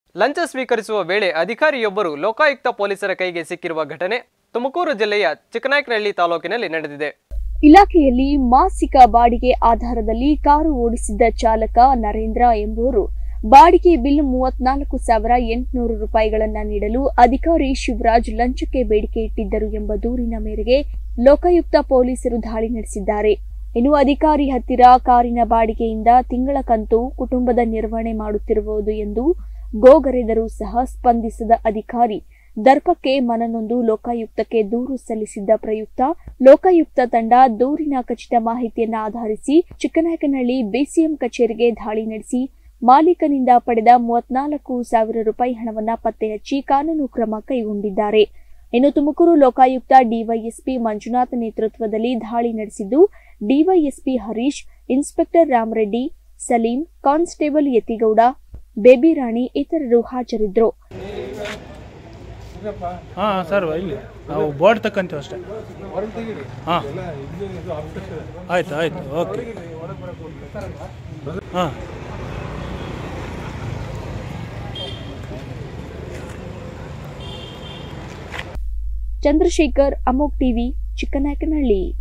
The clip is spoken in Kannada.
ಲಂಚ ಸ್ವೀಕರಿಸುವ ವೇಳೆ ಅಧಿಕಾರಿಯೊಬ್ಬರು ಲೋಕಾಯುಕ್ತ ಪೊಲೀಸರ ಕೈಗೆ ಸಿಕ್ಕಿರುವ ಘಟನೆ ತುಮಕೂರು ಜಿಲ್ಲೆಯ ಚಿಕ್ಕನಾಯಕನಹಳ್ಳಿ ತಾಲೂಕಿನಲ್ಲಿ ನಡೆದಿದೆ. ಇಲಾಖೆಯಲ್ಲಿ ಮಾಸಿಕ ಬಾಡಿಗೆ ಆಧಾರದಲ್ಲಿ ಕಾರು ಓಡಿಸಿದ್ದ ಚಾಲಕ ನರೇಂದ್ರ ಎಂಬುವರು ಬಾಡಿಗೆ ಬಿಲ್ 34,800 ರೂಪಾಯಿಗಳನ್ನು ನೀಡಲು ಅಧಿಕಾರಿ ಶಿವರಾಜ್ ಲಂಚಕ್ಕೆ ಬೇಡಿಕೆ ಇಟ್ಟಿದ್ದರು ಎಂಬ ದೂರಿನ ಮೇರೆಗೆ ಲೋಕಾಯುಕ್ತ ಪೊಲೀಸರು ದಾಳಿ ನಡೆಸಿದ್ದಾರೆ. ಇನ್ನು ಅಧಿಕಾರಿ ಹತ್ತಿರ ಕಾರಿನ ಬಾಡಿಗೆಯಿಂದ ತಿಂಗಳ ಕಂತು ಕುಟುಂಬದ ನಿರ್ವಹಣೆ ಮಾಡುತ್ತಿರುವುದು ಎಂದು ಗೋಗರೆದರೂ ಸಹ ಸ್ಪಂದಿಸದ ಅಧಿಕಾರಿ ದರ್ಪಕ್ಕೆ ಮನನೊಂದು ಲೋಕಾಯುಕ್ತಕ್ಕೆ ದೂರು ಸಲ್ಲಿಸಿದ್ದ ಪ್ರಯುಕ್ತ ಲೋಕಾಯುಕ್ತ ತಂಡ ದೂರಿನ ಖಚಿತ ಮಾಹಿತಿಯನ್ನು ಆಧರಿಸಿ ಚಿಕ್ಕನಾಯಕನಹಳ್ಳಿ ಬಿಸಿಎಂ ಕಚೇರಿಗೆ ದಾಳಿ ನಡೆಸಿ ಮಾಲೀಕನಿಂದ ಪಡೆದ 34,000 ರೂಪಾಯಿ ಹಣವನ್ನು ಪತ್ತೆ ಹಚ್ಚಿ ಕಾನೂನು ಕ್ರಮ ಕೈಗೊಂಡಿದ್ದಾರೆ. ಇನ್ನು ತುಮಕೂರು ಲೋಕಾಯುಕ್ತ ಡಿವೈಎಸ್ಪಿ ಮಂಜುನಾಥ್ ನೇತೃತ್ವದಲ್ಲಿ ದಾಳಿ ನಡೆಸಿದ್ದು DYSP Harish, inspector Ramareddy, Saleem, constable Yatigowda, Baby Rani ಇತರರು ಹಾಜರಿದ್ದರು. ಸರ್ ಇಲ್ಲಿ ನಾವು ಬೋರ್ಡ್ ತಕ್ಕಂತೀವಿ ಅಷ್ಟೇ. ಆಯ್ತು ಆಯ್ತು ಓಕೆ. ಚಂದ್ರಶೇಖರ್, ಅಮೋಕ್ ಟಿವಿ, ಚಿಕ್ಕನಾಯಕನಹಳ್ಳಿ.